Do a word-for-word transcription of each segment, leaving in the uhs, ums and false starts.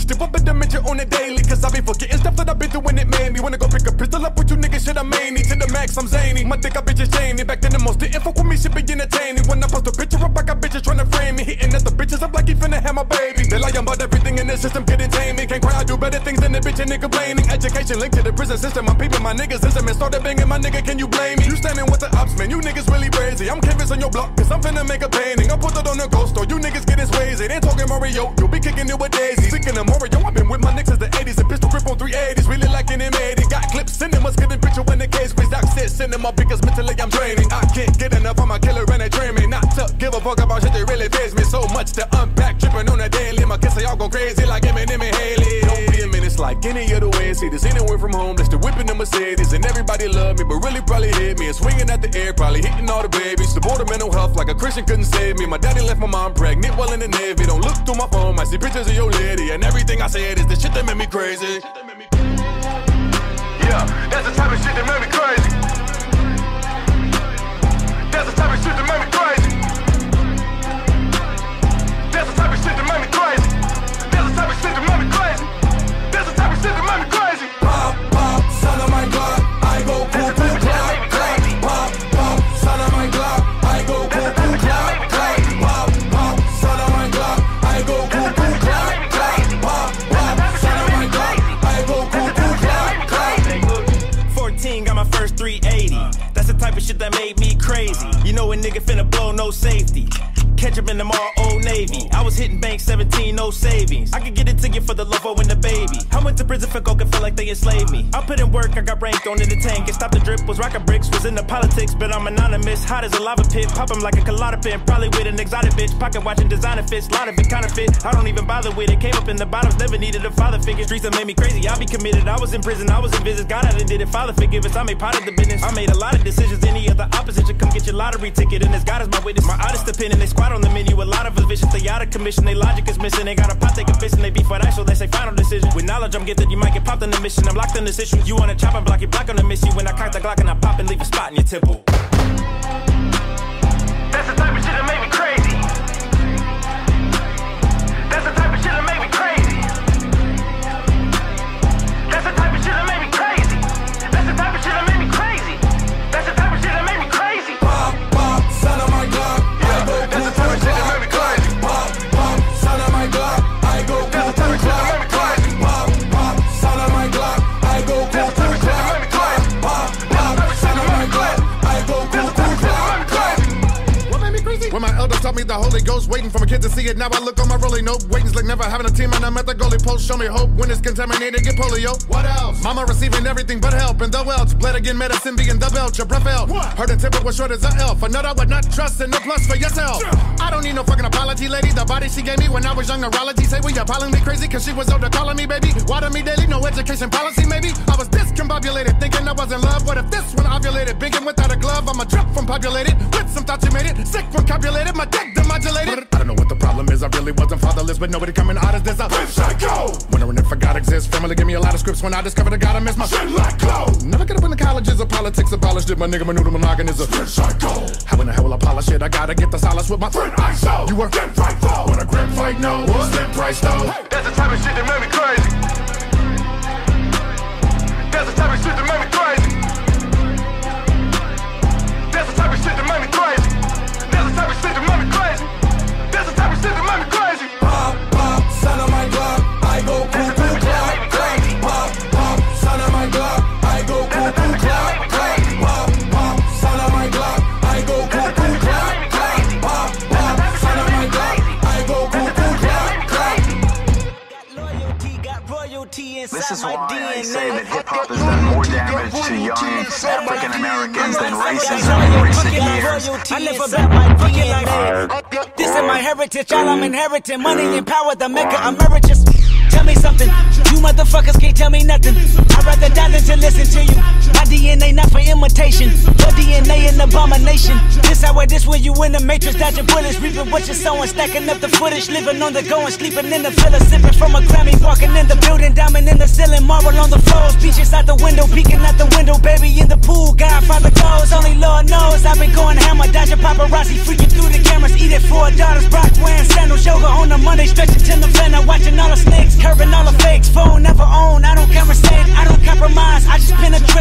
Step up in dementia on the daily, cause I be forgetting stuff that I've been through when it made me. Wanna go pick a pistol up with you niggas, shit I made me. To the max, I'm zany. My dick, I bitches shady. Back then the most didn't fuck with me, shit be entertaining. When I post a picture up, I got bitches tryna frame me. Hitting at the bitches up like he finna have my baby. They lie about everything in the system, couldn't tame me. Can't cry, I do better things than the bitch and nigga blaming. Education linked to the prison system. I'm peeping my niggas system and started banging my nigga, can you blame me? You standing with the ops, man, you niggas really crazy. I'm canvas on your block, cause I'm finna make a painting. I put it on the ghost store, you niggas getting swazy. They ain't talking Mario, you'll be kicking it with Daisy. Speaking of Mario, I've been with my niggas since the eighties. A pistol grip on three eighties, really like an M eighty. Got clips, cinemas, getting picture when the case quiz. Doc said cinema because mentally I'm draining. I can't get enough, I'm a killer and they train me. Not to give a fuck about shit that really faze me. So much to unpack, tripping on a daily. My kids say y'all go crazy like Eminem and Haley. Don't be a menace like any other way. See this anywhere from home, that's the whipping the Mercedes. And everybody love me, but really probably hate me. And swinging at the air, probably hitting all the babies. The border mental health like a Christian couldn't save me. My daddy left my mom pregnant while in the Navy. Don't look through my phone, I see pictures of your lady. And everything I said is the shit that made me crazy. Yeah, that's the type of shit that made me crazy. That's the type of shit that made me crazy. That's the type of shit that made me crazy. That's the type of shit that made me crazy. That's the type of shit that made me crazy. Pop, pop, son of my God, I go cuckoo, clap, clap. Pop, pop, son of my God, I go cuckoo, clap, clap. Pop, pop, son of my God, I go cuckoo, clap, clap. Pop, pop, son of my God, I go cuckoo, clap, clap. fourteen got my first three eighty. That's the type of shit that made me crazy. You know a nigga finna blow, no safety. Catch up in the mall, Old Navy. I was hitting bank seventeen, no savings. I could get it to you for the love and the baby. I went to prison for coke and felt like they enslaved me. I put in work, I got rain thrown in the tank. And stopped the drip, was rockin' bricks, was into politics. But I'm anonymous, hot as a lava pit. Pop 'em like a colada pin, probably with an exotic bitch. Pocket watching designer fits, lot of it counterfeit. I don't even bother with it, came up in the bottoms, never needed a father figure. Streets that made me crazy, I be committed. I was in prison, I was in visits. God, I done did it, Father forgive us. I made part of the business. I made a lot of decisions, any other opposition. Come get your lottery ticket, and as God is my witness. My artist opinion, they squat on the menu, a lot of us vicious. They out of commission, they logic is missing. They got a pot, they can fish, and they beef for that, so they say final decision. With knowledge, I'm gifted, you might get popped in the mission. I'm locked in this issue. You wanna chop and block, you block on the miss you. When I cock the Glock and I pop and leave a spot in your temple. That's the type of shit that made me crazy. That's the type of shit that made me crazy. That's the type of shit that made me crazy. That's the type of shit that made me crazy. That's the type of shit that made me crazy. Pop, pop, son of my God, I go That's the type of shit that made me crazy. Pop, pop, son of my God, I go That's the type of shit that made me crazy. Pop, pop, son of my God, I go That's the type of shit that made me crazy. Pop, pop, son of my God, I go When my elders taught me the Holy Ghost, waiting for my kid to see it. Now I look on my rolling note. Waiting's like never having a team, and I'm at the goalie post. Show me hope when it's contaminated, get polio. What else? Mama receiving everything but help, and the welch. Bled again, medicine being the belch. Your breath out. Heard the temper was short as an elf. Another I would not trust, and no plus for yourself. I don't need no fucking apology, lady. The body she gave me when I was young, neurology. Say, well, you're calling me crazy, cause she was older calling me baby. Water me daily, no education policy, maybe. I was discombobulated, thinking I was in love. What if this one ovulated? Biggin' without a glove, I'm a drip from populated. With some thoughts you made it, sick from copulated. My dick demodulated. I don't know what the problem is, I really wasn't fatherless, but nobody coming out as this. I bitch, I go. Wondering if a God exists. Family gave me a lot of scripts when I discovered a God, I miss my shit like clothes. Never get up in the colleges of politics, abolished it. My nigga, my noodle, my is a bitch, I go. How in the hell will I polish it? I gotta get the solace with my friend I saw. You were getting right though. When a grand fight, no. Slim price though. That's the type of shit that made me crazy. That's the type of shit that made me crazy. That's the type of shit that made me crazy. That's the type of shit that made me crazy. That's the type of shit that made me crazy. Pop, pop, son of my God, I go cuckoo, clap, clap. Pop, pop, son of my God, I go cuckoo, clap, clap. Pop, pop, son of my God, I go cuckoo, clap, clap. Pop, pop, son of my God, I go cuckoo, clap, clap. Got loyalty, got royalty inside This is my why D N A. I say that hip-hop has done more damage to young African Americans than racism in recent years. I never bet my D N A. This is my heritage, all I'm inheriting. Money and power, the maker emeritus. Tell me something, you motherfuckers can't tell me nothing. I'd rather die than to listen to you. My D N A not for imitation, your D N A an abomination. This how it is when you in the matrix, dodging bullets, reaping what you're sowing, stacking up the footage, living on the go and sleeping in the villa, sipping from a Grammy, walking in the building, diamond in the ceiling, marble on the floors, beaches out the window, peeking out the window, baby in the pool, Godfather goes, only Lord knows. I've been going hammer, dodging paparazzi, freaking through the cameras, eating four daughters, Brock wearing sandals, yoga on a Monday, stretching to November, watching all the snakes curving all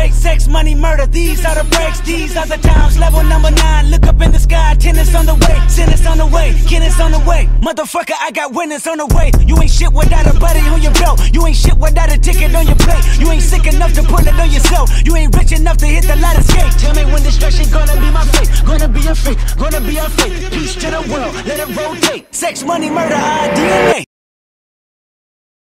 way. Sex, money, murder, these are the breaks, these are the times. Level number nine, look up in the sky. Tennis on the way, sentence on the way, Guinness on the way. Motherfucker, I got winners on the way. You ain't shit without a buddy on your belt. You ain't shit without a ticket on your plate. You ain't sick enough to put it on yourself. You ain't rich enough to hit the ladder skate. Tell me when destruction gonna be my fate. Gonna be a fate, gonna be a fate. Peace to the world, let it rotate. Sex, money, murder, our D N A.